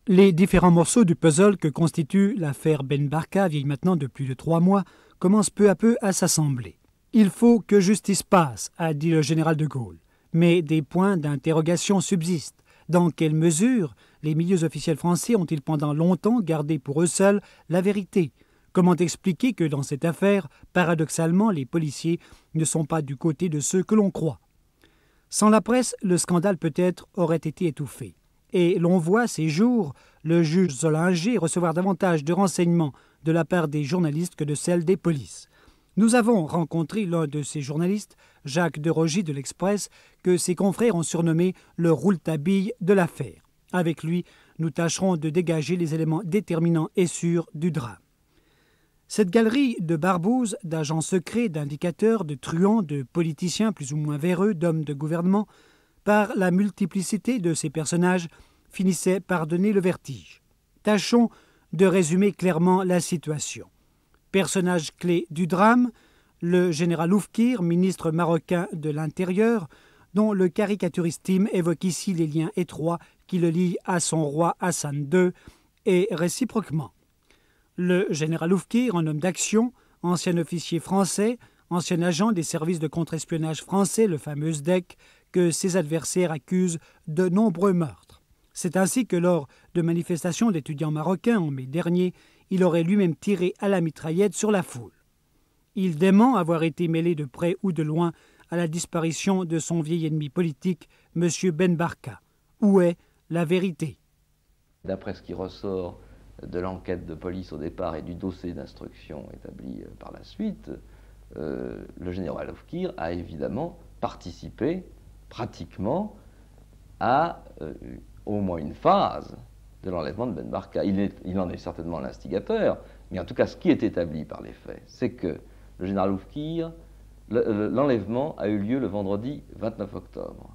Les différents morceaux du puzzle que constitue l'affaire Ben Barka, vieille maintenant de plus de 3 mois, commencent peu à peu à s'assembler. Il faut que justice passe, a dit le général de Gaulle. Mais des points d'interrogation subsistent. Dans quelle mesure les milieux officiels français ont-ils pendant longtemps gardé pour eux seuls la vérité? Comment expliquer que dans cette affaire, paradoxalement, les policiers ne sont pas du côté de ceux que l'on croit? Sans la presse, le scandale peut-être aurait été étouffé. Et l'on voit ces jours le juge Zollinger recevoir davantage de renseignements de la part des journalistes que de celles des polices. Nous avons rencontré l'un de ces journalistes, Jacques Derogy de l'Express, que ses confrères ont surnommé le rouletabille de l'affaire. Avec lui, nous tâcherons de dégager les éléments déterminants et sûrs du drame. Cette galerie de barbouzes, d'agents secrets, d'indicateurs, de truands, de politiciens plus ou moins véreux, d'hommes de gouvernement, par la multiplicité de ces personnages, finissait par donner le vertige. Tâchons de résumer clairement la situation. Personnage clé du drame, le général Oufkir, ministre marocain de l'Intérieur, dont le caricaturiste Tim évoque ici les liens étroits qui le lient à son roi Hassan II et réciproquement. Le général Oufkir, un homme d'action, ancien officier français, ancien agent des services de contre-espionnage français, le fameux SDEC, que ses adversaires accusent de nombreux meurtres. C'est ainsi que lors de manifestations d'étudiants marocains en mai dernier, il aurait lui-même tiré à la mitraillette sur la foule. Il dément avoir été mêlé de près ou de loin à la disparition de son vieil ennemi politique, M. Ben Barka. Où est la vérité? D'après ce qui ressort de l'enquête de police au départ et du dossier d'instruction établi par la suite, le général Oufkir a évidemment participé pratiquement à au moins une phase de l'enlèvement de Ben Barka. Il en est certainement l'instigateur, mais en tout cas ce qui est établi par les faits, c'est que le général Oufkir, l'enlèvement a eu lieu le vendredi 29 octobre.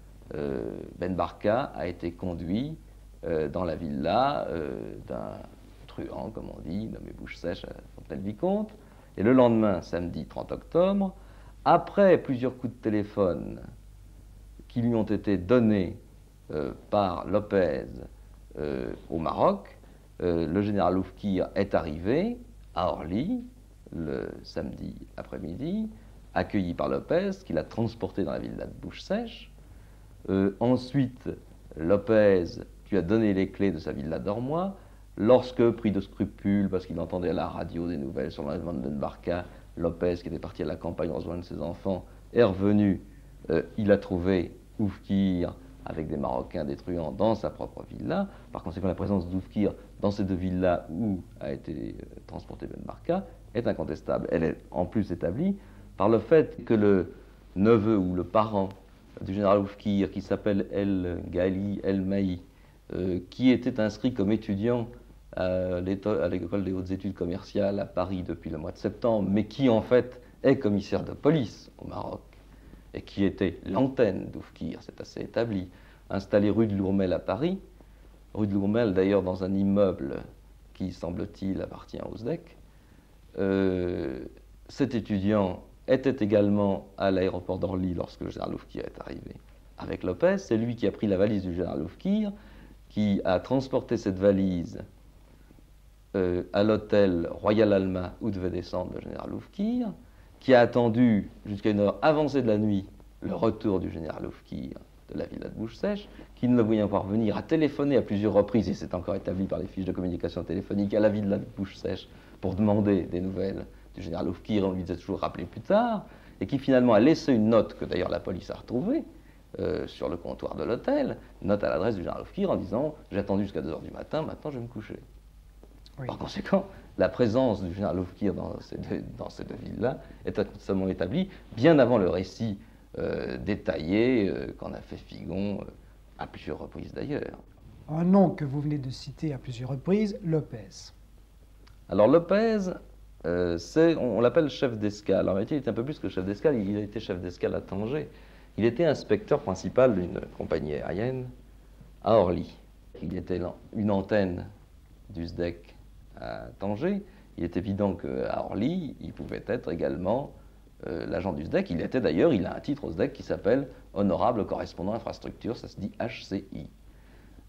Ben Barka a été conduit dans la villa d'un truand, comme on dit, nommé Bouche Sèche à Fontenay-le-Vicomte. Et le lendemain, samedi 30 octobre, après plusieurs coups de téléphone qui lui ont été donnés par Lopez au Maroc, le général Oufkir est arrivé à Orly le samedi après-midi, accueilli par Lopez, qui l'a transporté dans la villa de Bouche Sèche. Ensuite, Lopez lui a donné les clés de sa villa d'Ormois. Lorsque, pris de scrupules, parce qu'il entendait à la radio des nouvelles sur l'enlèvement de Ben Barka, Lopez, qui était parti à la campagne rejoindre ses enfants, est revenu, il a trouvé Oufkir avec des Marocains, des truands, dans sa propre villa. Par conséquent, la présence d'Oufkir dans ces deux villas où a été transporté Ben Barka est incontestable. Elle est en plus établie par le fait que le neveu ou le parent du général Oufkir, qui s'appelle El Ghali El Mahi, qui était inscrit comme étudiant à l'école des hautes études commerciales à Paris depuis le mois de septembre, mais qui en fait est commissaire de police au Maroc, et qui était l'antenne d'Oufkir, c'est assez établi, installé rue de Lourmel à Paris, rue de Lourmel d'ailleurs dans un immeuble qui, semble-t-il, appartient au SDEC. Cet étudiant était également à l'aéroport d'Orly lorsque le général Oufkir est arrivé avec Lopez. C'est lui qui a pris la valise du général Oufkir, qui a transporté cette valise à l'hôtel Royal Alma où devait descendre le général Oufkir, qui a attendu jusqu'à une heure avancée de la nuit le retour du général Oufkir de la villa de Bouche Sèche, qui, ne le voyant pas revenir, a téléphoné à plusieurs reprises, et c'est encore établi par les fiches de communication téléphonique, à la villa de Bouche Sèche pour demander des nouvelles du général Oufkir, et on lui disait toujours rappeler plus tard, et qui finalement a laissé une note que d'ailleurs la police a retrouvée sur le comptoir de l'hôtel, une note à l'adresse du général Oufkir en disant « J'ai attendu jusqu'à 2 h du matin, maintenant je vais me coucher ». Oui. Par conséquent, la présence du général Oufkir dans ces deux villes-là est absolument établie, bien avant le récit détaillé qu'en a fait Figon à plusieurs reprises d'ailleurs. Un nom que vous venez de citer à plusieurs reprises, Lopez. Alors Lopez, on l'appelle chef d'escale. En réalité, il est un peu plus que chef d'escale, il a été chef d'escale à Tanger. Il était inspecteur principal d'une compagnie aérienne à Orly. Il était une antenne du SDEC à Tanger. Il est évident qu'à Orly, il pouvait être également l'agent du SDEC. Il était d'ailleurs, il a un titre au SDEC qui s'appelle Honorable Correspondant Infrastructure, ça se dit HCI.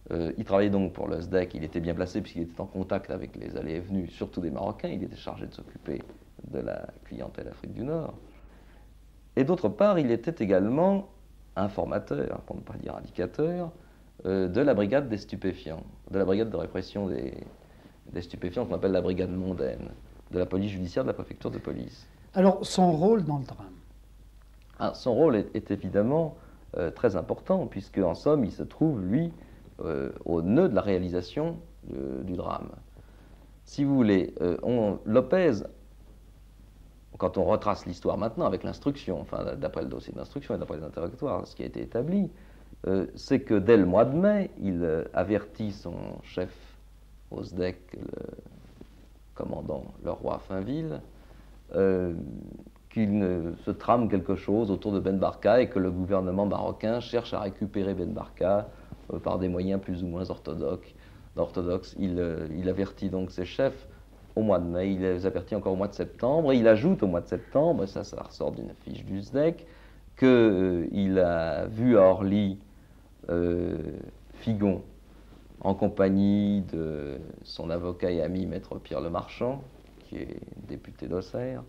Il travaillait donc pour le SDEC, il était bien placé puisqu'il était en contact avec les allées et venues, surtout des Marocains, il était chargé de s'occuper de la clientèle Afrique du Nord. Et d'autre part, il était également informateur, pour ne pas dire indicateur, de la brigade des stupéfiants, de la brigade de répression des stupéfiants qu'on appelle la brigade mondaine, de la police judiciaire de la préfecture de police. Alors, son rôle dans le drame? Son rôle est évidemment très important, puisque en somme, il se trouve, lui, au nœud de la réalisation du drame. Si vous voulez, Lopez, quand on retrace l'histoire maintenant avec l'instruction, enfin d'après le dossier d'instruction et d'après les interrogatoires, ce qui a été établi, c'est que dès le mois de mai, il avertit son chef au SDEC, le commandant Leroy Finville, qu'il se trame quelque chose autour de Ben Barka et que le gouvernement marocain cherche à récupérer Ben Barka par des moyens plus ou moins orthodoxes. Il avertit donc ses chefs au mois de mai, il les avertit encore au mois de septembre, et il ajoute au mois de septembre, et ça ressort d'une fiche du SDEC, qu'il a vu à Orly Figon en compagnie de son avocat et ami maître Pierre Lemarchand, qui est député d'Auxerre,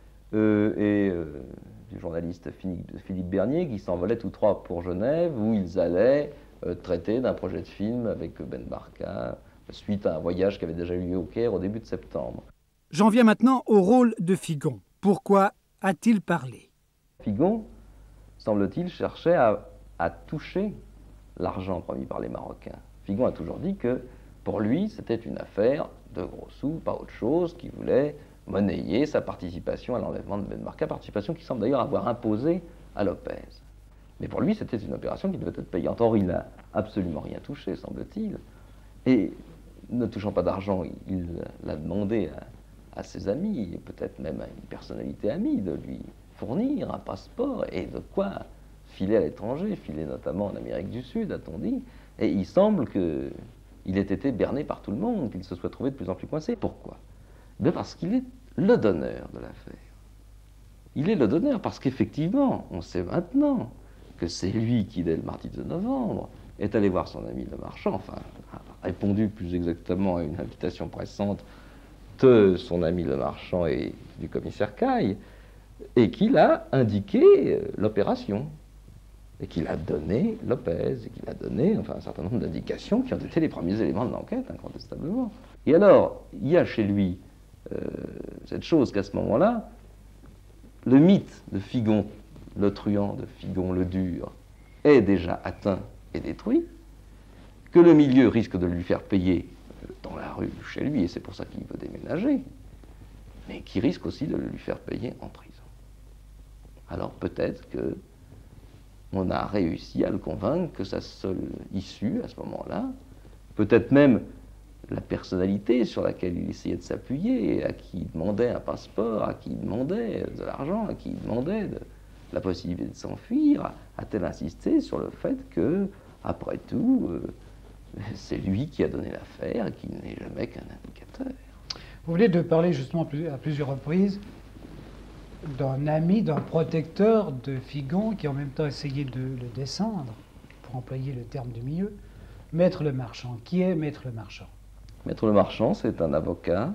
et du journaliste Philippe Bernier, qui s'envolaient tous trois pour Genève, où ils allaient traiter d'un projet de film avec Ben Barka, suite à un voyage qui avait déjà eu lieu au Caire au début de septembre. J'en viens maintenant au rôle de Figon. Pourquoi a-t-il parlé? Figon, semble-t-il, cherchait à toucher l'argent promis par les Marocains. Figon a toujours dit que, pour lui, c'était une affaire de gros sous, pas autre chose, qui voulait monnayer sa participation à l'enlèvement de Ben Barka, participation qui semble d'ailleurs avoir imposé à Lopez. Mais pour lui, c'était une opération qui devait être payante. Or, il n'a absolument rien touché, semble-t-il. Et ne touchant pas d'argent, il l'a demandé à ses amis, peut-être même à une personnalité amie, de lui fournir un passeport et de quoi filer à l'étranger, filer notamment en Amérique du Sud, a-t-on dit. Et il semble qu'il ait été berné par tout le monde, qu'il se soit trouvé de plus en plus coincé. Pourquoi? Bien parce qu'il est le donneur de l'affaire. Il est le donneur parce qu'effectivement, on sait maintenant que c'est lui qui, dès le mardi 2 novembre, est allé voir son ami Lemarchand, enfin, a répondu plus exactement à une invitation pressante de son ami Lemarchand et du commissaire Caille, et qu'il a indiqué l'opération, et qu'il a donné Lopez, et qu'il a donné enfin, un certain nombre d'indications qui ont été les premiers éléments de l'enquête, incontestablement. Et alors, il y a chez lui cette chose qu'à ce moment-là, le mythe de Figon, le truand, de Figon le dur, est déjà atteint et détruit, que le milieu risque de lui faire payer dans la rue chez lui, et c'est pour ça qu'il veut déménager, mais qui risque aussi de lui faire payer en prison. Alors peut-être que on a réussi à le convaincre que sa seule issue à ce moment-là, peut-être même la personnalité sur laquelle il essayait de s'appuyer, à qui il demandait un passeport, à qui il demandait de l'argent, à qui il demandait la possibilité de s'enfuir, a-t-elle insisté sur le fait que, après tout, c'est lui qui a donné l'affaire et qui n'est jamais qu'un indicateur. Vous venez de parler justement à plusieurs reprises d'un ami, d'un protecteur de Figon qui en même temps essayait de le descendre, pour employer le terme du milieu, Maître Lemarchand. Qui est Maître Lemarchand? Maître Lemarchand, c'est un avocat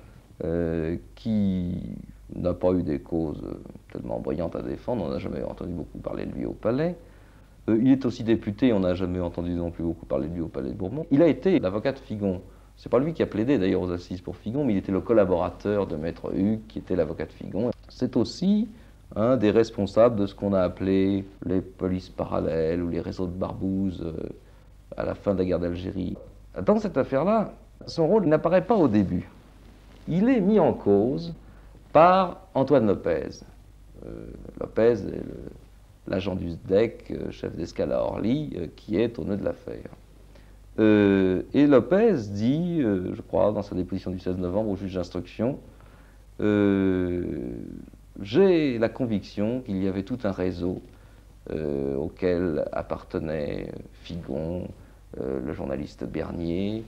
qui n'a pas eu des causes tellement brillantes à défendre, on n'a jamais entendu beaucoup parler de lui au palais. Il est aussi député, on n'a jamais entendu non plus beaucoup parler de lui au palais de Bourbon. Il a été l'avocat de Figon. C'est pas lui qui a plaidé d'ailleurs aux assises pour Figon, mais il était le collaborateur de Maître Hugues, qui était l'avocat de Figon. C'est aussi un des responsables de ce qu'on a appelé les polices parallèles ou les réseaux de barbouzes à la fin de la guerre d'Algérie. Dans cette affaire-là, son rôle n'apparaît pas au début. Il est mis en cause par Antoine Lopez. Lopez est l'agent du SDEC, chef d'escale à Orly, qui est au nœud de l'affaire. Et Lopez dit, je crois, dans sa déposition du 16 novembre au juge d'instruction, j'ai la conviction qu'il y avait tout un réseau auquel appartenaient Figon, le journaliste Bernier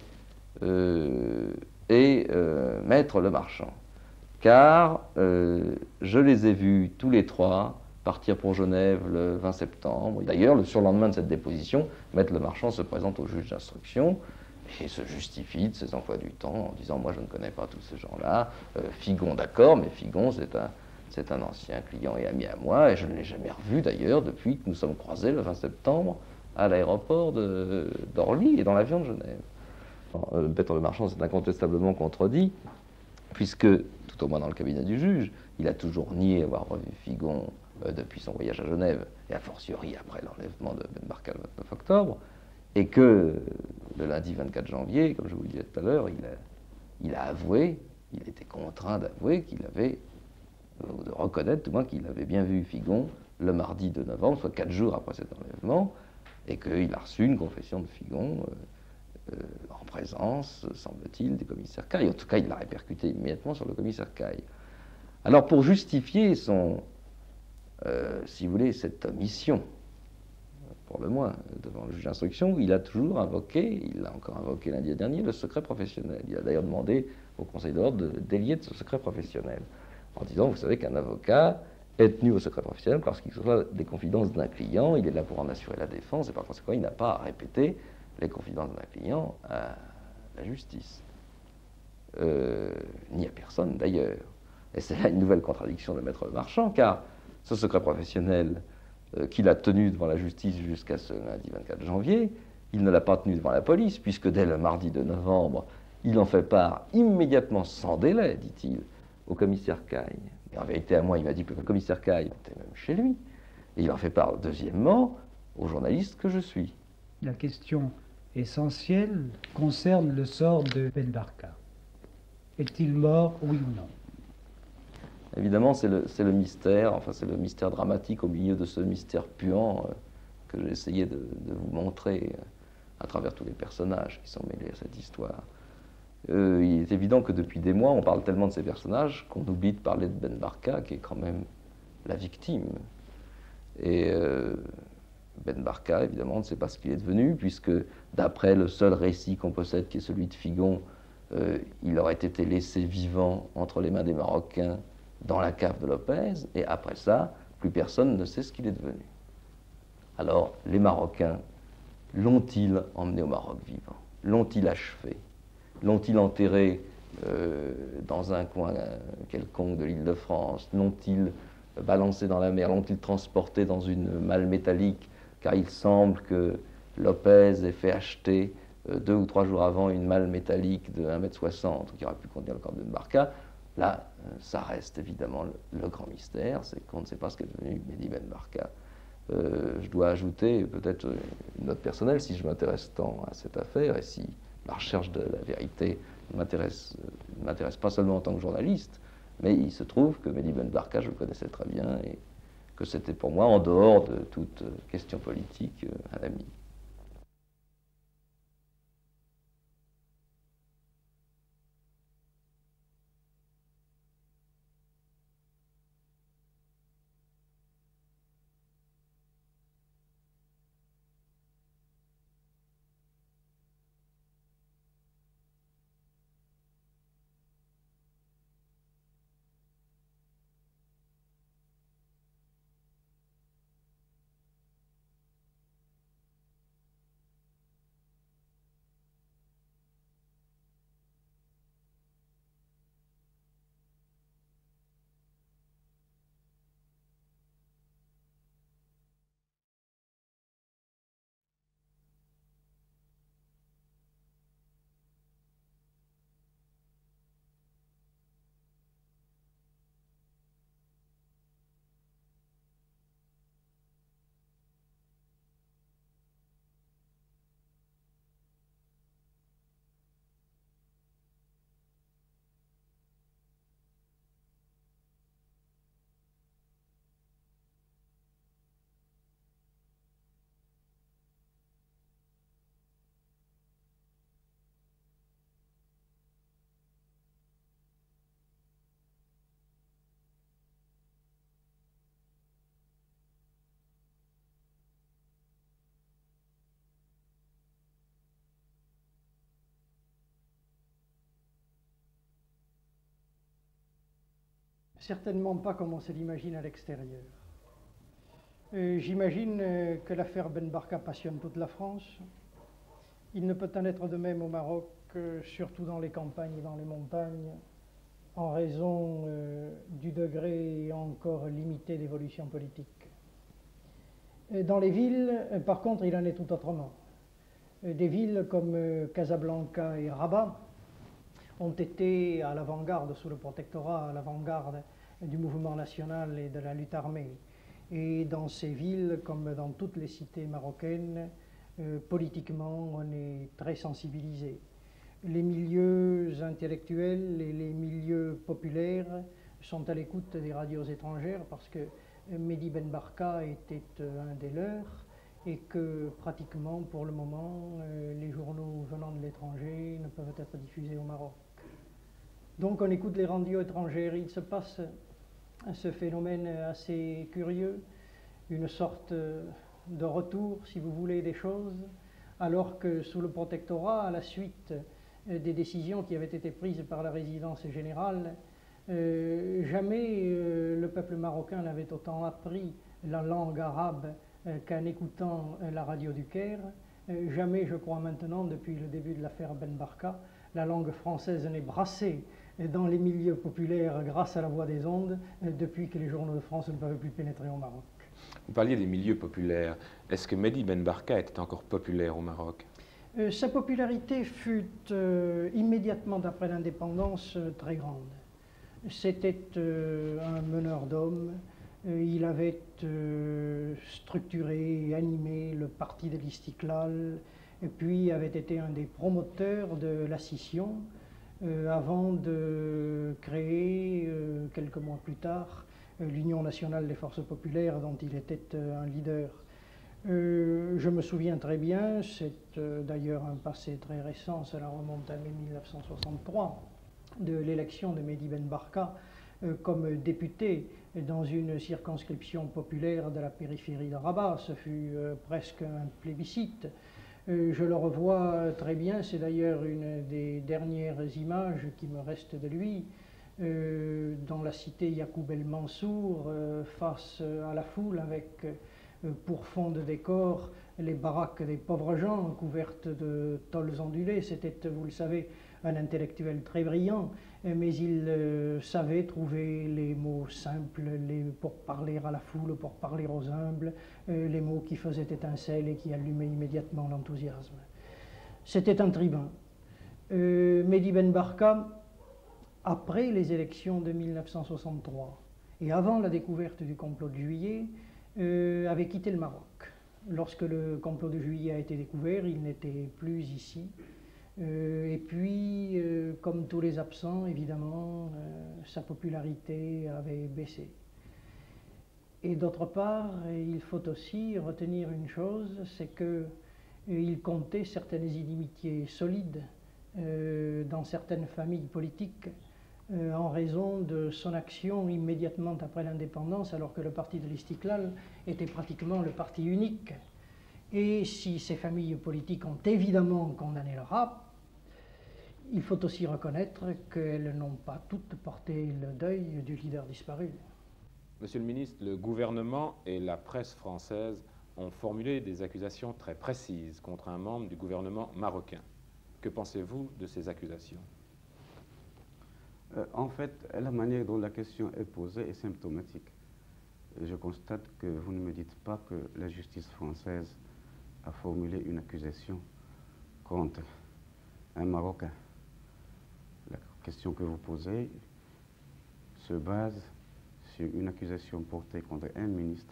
et Maître Lemarchand. Car je les ai vus tous les trois partir pour Genève le 20 septembre. D'ailleurs, le surlendemain de cette déposition, Maître Lemarchand se présente au juge d'instruction et se justifie de ses emplois du temps en disant « Moi, je ne connais pas tous ces gens-là. Figon, d'accord, mais Figon, c'est un ancien client et ami à moi, et je ne l'ai jamais revu d'ailleurs depuis que nous sommes croisés le 20 septembre à l'aéroport d'Orly et dans l'avion de Genève. » Maître Lemarchand s'est incontestablement contredit, puisque, tout au moins dans le cabinet du juge, il a toujours nié avoir revu Figon depuis son voyage à Genève, et a fortiori après l'enlèvement de Ben Barka le 29 octobre, et que le lundi 24 janvier, comme je vous le disais tout à l'heure, il a avoué, il était contraint d'avouer qu'il avait, ou de reconnaître tout moins qu'il avait bien vu Figon le mardi 2 novembre, soit 4 jours après cet enlèvement, et qu'il a reçu une confession de Figon en présence, semble-t-il, du commissaire Caille. En tout cas, il l'a répercuté immédiatement sur le commissaire Caille. Alors, pour justifier si vous voulez, cette omission, pour le moins, devant le juge d'instruction, il a toujours invoqué, il l'a encore invoqué lundi dernier, le secret professionnel. Il a d'ailleurs demandé au Conseil de l'ordre de délier de ce secret professionnel, en disant, vous savez qu'un avocat est tenu au secret professionnel parce qu'il reçoit des confidences d'un client, il est là pour en assurer la défense, et par conséquent, il n'a pas à répéter les confidences d'un client à la justice. Ni à personne d'ailleurs. Et c'est là une nouvelle contradiction de Maître Lemarchand, car ce secret professionnel qu'il a tenu devant la justice jusqu'à ce lundi 24 janvier, il ne l'a pas tenu devant la police, puisque dès le mardi de novembre, il en fait part immédiatement, sans délai, dit-il, au commissaire Caille. Et en vérité, à moi, il m'a dit que le commissaire Caille était même chez lui. Et il en fait part, deuxièmement, au journaliste que je suis. La question essentielle concerne le sort de Ben Barka. Est-il mort, oui ou non? Évidemment, c'est le mystère, enfin c'est le mystère dramatique au milieu de ce mystère puant que j'ai essayé de vous montrer à travers tous les personnages qui sont mêlés à cette histoire. Il est évident que depuis des mois, on parle tellement de ces personnages qu'on oublie de parler de Ben Barka, qui est quand même la victime. Et Ben Barka, évidemment, on ne sait pas ce qu'il est devenu, puisque d'après le seul récit qu'on possède, qui est celui de Figon, il aurait été laissé vivant entre les mains des Marocains dans la cave de Lopez, et après ça, plus personne ne sait ce qu'il est devenu. Alors, les Marocains, l'ont-ils emmené au Maroc vivant? L'ont-ils achevé? L'ont-ils enterré dans un coin quelconque de l'île de France? L'ont-ils balancé dans la mer? L'ont-ils transporté dans une malle métallique? Car il semble que Lopez ait fait acheter 2 ou 3 jours avant une malle métallique de 1,60 m qui aurait pu contenir le corps de Ben Barka. Là, ça reste évidemment le grand mystère, c'est qu'on ne sait pas ce qu'est devenu Mehdi Ben Barka. Je dois ajouter peut-être une note personnelle, si je m'intéresse tant à cette affaire, et si la recherche de la vérité ne m'intéresse pas seulement en tant que journaliste, mais il se trouve que Mehdi Ben Barka, je le connaissais très bien, et que c'était pour moi, en dehors de toute question politique, un ami. Certainement pas comme on se l'imagine à l'extérieur. J'imagine que l'affaire Ben Barka passionne toute la France. Il ne peut en être de même au Maroc, surtout dans les campagnes et dans les montagnes, en raison du degré encore limité d'évolution politique. Dans les villes, par contre, il en est tout autrement. Des villes comme Casablanca et Rabat ont été à l'avant-garde, sous le protectorat, à l'avant-garde du mouvement national et de la lutte armée. Et dans ces villes, comme dans toutes les cités marocaines, politiquement, on est très sensibilisé. Les milieux intellectuels et les milieux populaires sont à l'écoute des radios étrangères parce que Mehdi Ben Barka était un des leurs et que pratiquement pour le moment les journaux venant de l'étranger ne peuvent être diffusés au Maroc. Donc on écoute les radios étrangères. Il se passe ce phénomène assez curieux, une sorte de retour, si vous voulez, des choses, alors que sous le protectorat, à la suite des décisions qui avaient été prises par la résidence générale, jamais le peuple marocain n'avait autant appris la langue arabe qu'en écoutant la radio du Caire. Jamais, je crois maintenant, depuis le début de l'affaire Ben Barka, la langue française n'est brassée dans les milieux populaires grâce à la voix des ondes depuis que les journaux de France ne peuvent plus pénétrer au Maroc. Vous parliez des milieux populaires. Est-ce que Mehdi Ben Barka était encore populaire au Maroc? Sa popularité fut immédiatement après l'indépendance très grande. C'était un meneur d'hommes. Il avait structuré et animé le parti de l'Istiklal, et puis avait été un des promoteurs de la scission, avant de créer, quelques mois plus tard, l'Union nationale des forces populaires dont il était un leader. Je me souviens très bien, c'est d'ailleurs un passé très récent, cela remonte à mai 1963, de l'élection de Mehdi Ben Barka comme député dans une circonscription populaire de la périphérie de Rabat. Ce fut presque un plébiscite. Je le revois très bien, c'est d'ailleurs une des dernières images qui me restent de lui, dans la cité Yacoub El Mansour, face à la foule, avec pour fond de décor les baraques des pauvres gens couvertes de tôles ondulées. C'était, vous le savez, un intellectuel très brillant, mais il savait trouver les mots simples pour parler à la foule, pour parler aux humbles, les mots qui faisaient étincelle et qui allumaient immédiatement l'enthousiasme. C'était un tribun. Mehdi Ben Barka, après les élections de 1963 et avant la découverte du complot de juillet, avait quitté le Maroc. Lorsque le complot de juillet a été découvert, il n'était plus ici. Et puis, comme tous les absents, évidemment, sa popularité avait baissé. Et d'autre part, il faut aussi retenir une chose, c'est qu'il comptait certaines inimitiés solides dans certaines familles politiques en raison de son action immédiatement après l'indépendance, alors que le parti de l'Istiklal était pratiquement le parti unique. Et si ces familles politiques ont évidemment condamné le rap, il faut aussi reconnaître qu'elles n'ont pas toutes porté le deuil du leader disparu. Monsieur le ministre, le gouvernement et la presse française ont formulé des accusations très précises contre un membre du gouvernement marocain. Que pensez-vous de ces accusations? En fait, la manière dont la question est posée est symptomatique. Je constate que vous ne me dites pas que la justice française a formulé une accusation contre un Marocain. La question que vous posez se base sur une accusation portée contre un ministre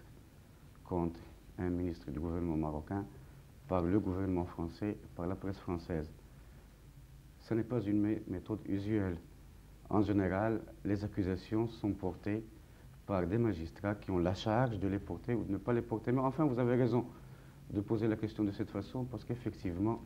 du gouvernement marocain, par le gouvernement français, par la presse française. Ce n'est pas une méthode usuelle. En général, les accusations sont portées par des magistrats qui ont la charge de les porter ou de ne pas les porter. Mais enfin, vous avez raison de poser la question de cette façon, parce qu'effectivement,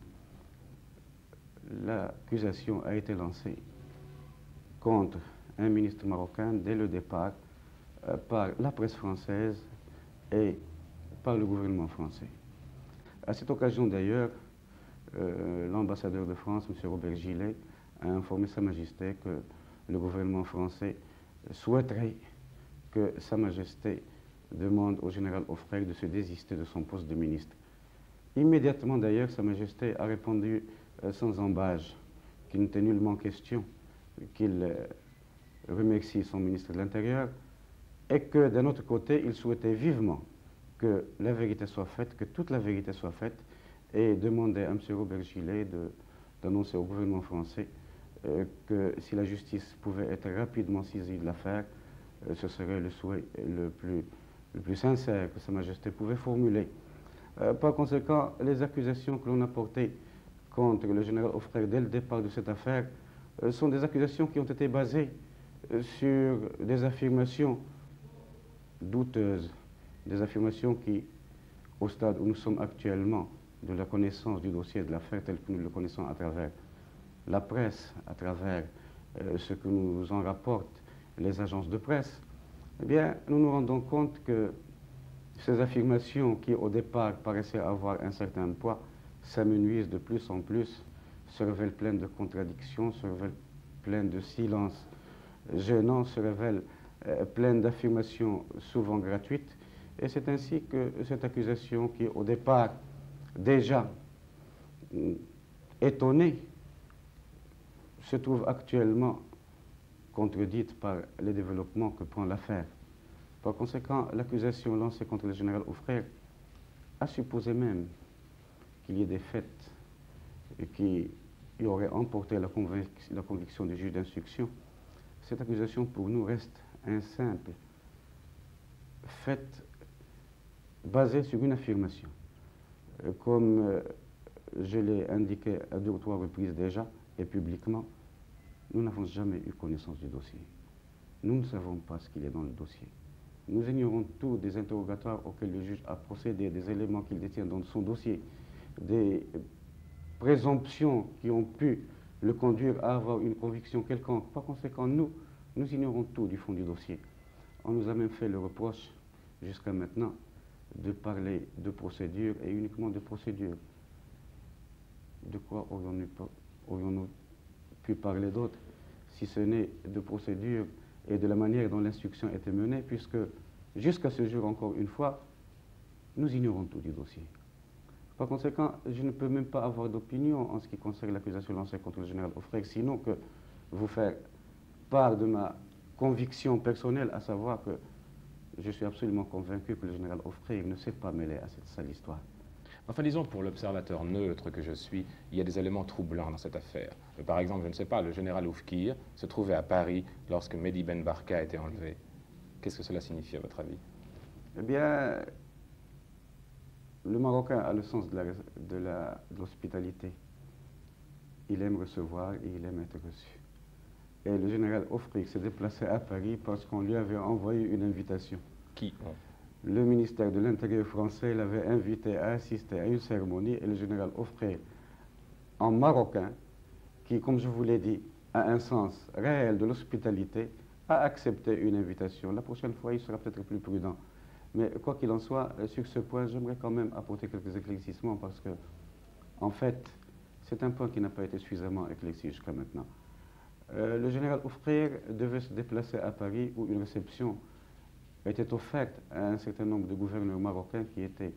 l'accusation a été lancée contre un ministre marocain dès le départ par la presse française et par le gouvernement français. À cette occasion d'ailleurs, l'ambassadeur de France, M. Robert Gillet, a informé Sa Majesté que le gouvernement français souhaiterait que Sa Majesté demande au général Auffrey de se désister de son poste de ministre. Immédiatement d'ailleurs, Sa Majesté a répondu sans embâge qu'il n'était nullement question qu'il remercie son ministre de l'Intérieur et que d'un autre côté, il souhaitait vivement que la vérité soit faite, que toute la vérité soit faite, et demandait à M. Robert Gillet d'annoncer au gouvernement français que si la justice pouvait être rapidement saisie de l'affaire, ce serait le souhait le plus sincère que Sa Majesté pouvait formuler. Par conséquent, les accusations que l'on a portées contre le général Auffrey dès le départ de cette affaire sont des accusations qui ont été basées sur des affirmations douteuses, des affirmations qui, au stade où nous sommes actuellement de la connaissance du dossier de l'affaire tel que nous le connaissons à travers la presse, à travers ce que nous en rapportent les agences de presse, eh bien, nous nous rendons compte que ces affirmations qui, au départ, paraissaient avoir un certain poids, s'amenuisent de plus en plus, se révèlent pleines de contradictions, se révèlent pleines de silences gênants, se révèlent pleines d'affirmations souvent gratuites. Et c'est ainsi que cette accusation qui, au départ, déjà étonnée, se trouve actuellement contredite par les développements que prend l'affaire. Par conséquent, l'accusation lancée contre le général Auffrey a supposé même qu'il y ait des faits qui auraient emporté la conviction du juge d'instruction. Cette accusation pour nous reste un simple fait basé sur une affirmation. Comme je l'ai indiqué à 2 ou 3 reprises déjà et publiquement, nous n'avons jamais eu connaissance du dossier. Nous ne savons pas ce qu'il y a dans le dossier. Nous ignorons tout des interrogatoires auxquels le juge a procédé, des éléments qu'il détient dans son dossier, des présomptions qui ont pu le conduire à avoir une conviction quelconque. Par conséquent, nous ignorons tout du fond du dossier. On nous a même fait le reproche, jusqu'à maintenant, de parler de procédure et uniquement de procédure. De quoi aurions-nous pu parler d'autre, si ce n'est de procédure et de la manière dont l'instruction était menée, puisque jusqu'à ce jour, encore une fois, nous ignorons tout du dossier. Par conséquent, je ne peux même pas avoir d'opinion en ce qui concerne l'accusation lancée contre le général Auffrey, sinon que vous faire part de ma conviction personnelle, à savoir que je suis absolument convaincu que le général Auffrey ne s'est pas mêlé à cette sale histoire. Enfin, disons, pour l'observateur neutre que je suis, il y a des éléments troublants dans cette affaire. Par exemple, je ne sais pas, le général Oufkir se trouvait à Paris lorsque Mehdi Ben Barka a été enlevé. Qu'est-ce que cela signifie, à votre avis? Eh bien, le Marocain a le sens de l'hospitalité. Il aime recevoir et il aime être reçu. Et le général Auffrey s'est déplacé à Paris parce qu'on lui avait envoyé une invitation. Qui? Le ministère de l'Intérieur français l'avait invité à assister à une cérémonie et le général Auffrey, en marocain, qui, comme je vous l'ai dit, a un sens réel de l'hospitalité, a accepté une invitation. La prochaine fois, il sera peut-être plus prudent. Mais quoi qu'il en soit, sur ce point, j'aimerais quand même apporter quelques éclaircissements parce que, en fait, c'est un point qui n'a pas été suffisamment éclairci jusqu'à maintenant. Le général Auffrey devait se déplacer à Paris où une réception était offerte à un certain nombre de gouverneurs marocains qui étaient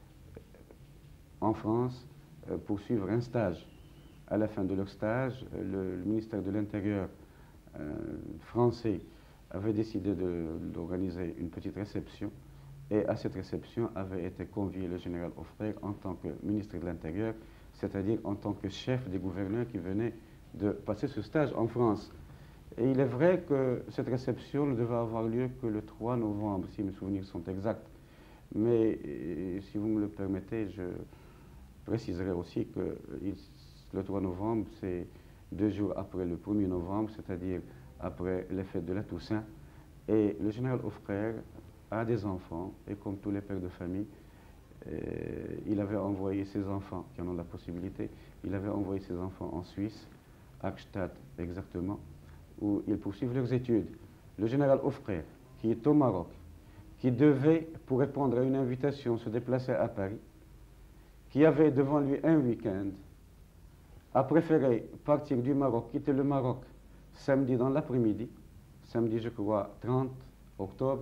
en France pour suivre un stage. À la fin de leur stage, le ministère de l'Intérieur français avait décidé d'organiser une petite réception et à cette réception avait été convié le général Auffrey en tant que ministre de l'Intérieur, c'est-à-dire en tant que chef des gouverneurs qui venaient de passer ce stage en France. Et il est vrai que cette réception ne devait avoir lieu que le 3 novembre, si mes souvenirs sont exacts. Mais si vous me le permettez, je préciserai aussi que le 3 novembre, c'est 2 jours après le 1er novembre, c'est-à-dire après les fêtes de la Toussaint. Et le général Auffrey a des enfants, et comme tous les pères de famille, il avait envoyé ses enfants, qui en ont la possibilité, il avait envoyé ses enfants en Suisse, à Gstaad exactement, où ils poursuivent leurs études. Le général Auffrey, qui est au Maroc, qui devait, pour répondre à une invitation, se déplacer à Paris, qui avait devant lui un week-end, a préféré partir du Maroc, quitter le Maroc samedi dans l'après-midi, samedi je crois 30 octobre,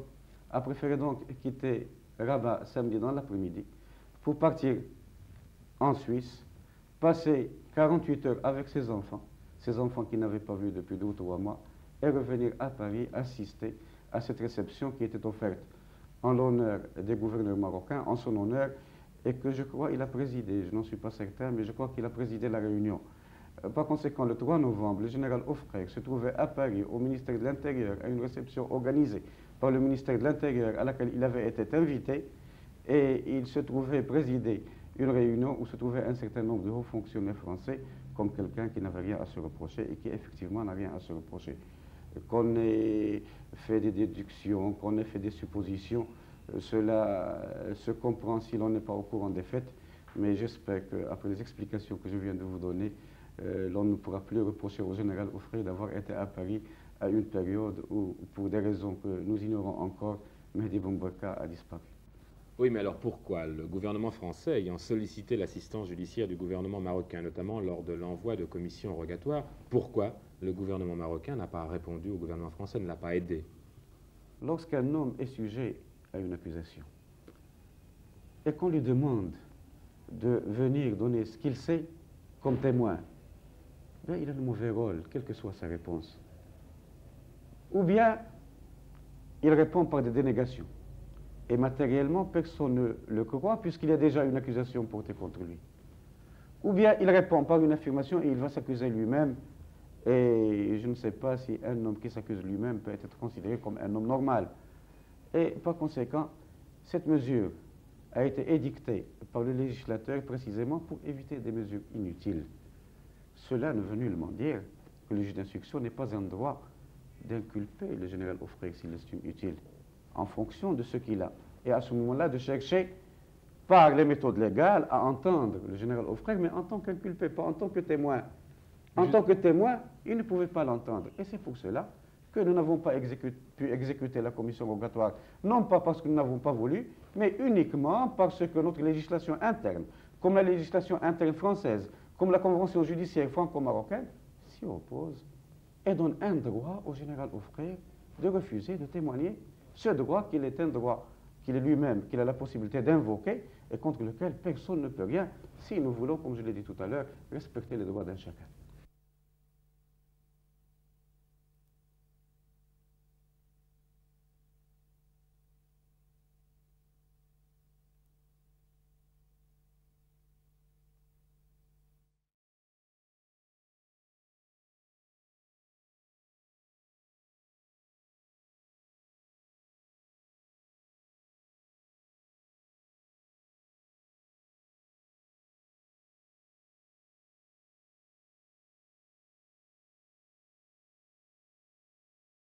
a préféré donc quitter Rabat samedi dans l'après-midi pour partir en Suisse, passer 48 heures avec ses enfants qu'il n'avait pas vus depuis 2 ou 3 mois, et revenir à Paris assister à cette réception qui était offerte en l'honneur des gouverneurs marocains, en son honneur, et que je crois il a présidé, je n'en suis pas certain, mais je crois qu'il a présidé la réunion. Par conséquent, le 3 novembre, le général Auffray se trouvait à Paris, au ministère de l'Intérieur, à une réception organisée par le ministère de l'Intérieur à laquelle il avait été invité, et il se trouvait présider une réunion où se trouvait un certain nombre de hauts fonctionnaires français, comme quelqu'un qui n'avait rien à se reprocher et qui effectivement n'a rien à se reprocher. Qu'on ait fait des déductions, qu'on ait fait des suppositions, cela se comprend si l'on n'est pas au courant des faits, mais j'espère qu'après les explications que je viens de vous donner, l'on ne pourra plus reprocher au général Auffray d'avoir été à Paris à une période où, pour des raisons que nous ignorons encore, Mehdi Boumbarka a disparu. Oui, mais alors pourquoi le gouvernement français, ayant sollicité l'assistance judiciaire du gouvernement marocain, notamment lors de l'envoi de commissions rogatoires, pourquoi le gouvernement marocain n'a pas répondu au gouvernement français, ne l'a pas aidé? Lorsqu'un homme est sujet à une accusation et qu'on lui demande de venir donner ce qu'il sait comme témoin, bien, il a le mauvais rôle, quelle que soit sa réponse. Ou bien, il répond par des dénégations. Et matériellement, personne ne le croit puisqu'il y a déjà une accusation portée contre lui. Ou bien, il répond par une affirmation et il va s'accuser lui-même. Et je ne sais pas si un homme qui s'accuse lui-même peut être considéré comme un homme normal. Et par conséquent, cette mesure a été édictée par le législateur précisément pour éviter des mesures inutiles. Cela ne veut nullement dire que le juge d'instruction n'est pas en droit d'inculper le général Auffray s'il l'estime utile, en fonction de ce qu'il a. Et à ce moment-là, de chercher, par les méthodes légales, à entendre le général Auffray, mais en tant qu'inculpé, pas en tant que témoin. En tant que témoin, il ne pouvait pas l'entendre. Et c'est pour cela que nous n'avons pas pu exécuter la commission rogatoire, non pas parce que nous n'avons pas voulu, mais uniquement parce que notre législation interne, comme la législation interne française, comme la convention judiciaire franco-marocaine, s'y oppose et donne un droit au général Auffray de refuser de témoigner, ce droit qu'il est un droit qu'il est lui-même, qu'il a la possibilité d'invoquer et contre lequel personne ne peut rien si nous voulons, comme je l'ai dit tout à l'heure, respecter les droits d'un chacun.